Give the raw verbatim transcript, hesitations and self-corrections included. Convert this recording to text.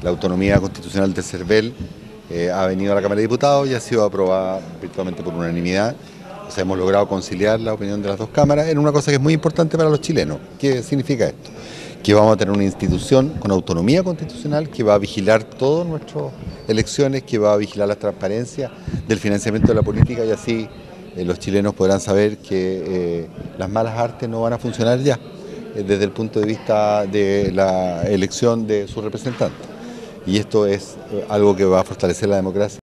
La autonomía constitucional del CERVEL eh, ha venido a la Cámara de Diputados y ha sido aprobada virtualmente por unanimidad. O sea, hemos logrado conciliar la opinión de las dos cámaras en una cosa que es muy importante para los chilenos. ¿Qué significa esto? Que vamos a tener una institución con autonomía constitucional que va a vigilar todas nuestras elecciones, que va a vigilar la transparencia del financiamiento de la política y así eh, los chilenos podrán saber que eh, las malas artes no van a funcionar ya eh, desde el punto de vista de la elección de su representante. Y esto es eh, algo que va a fortalecer la democracia.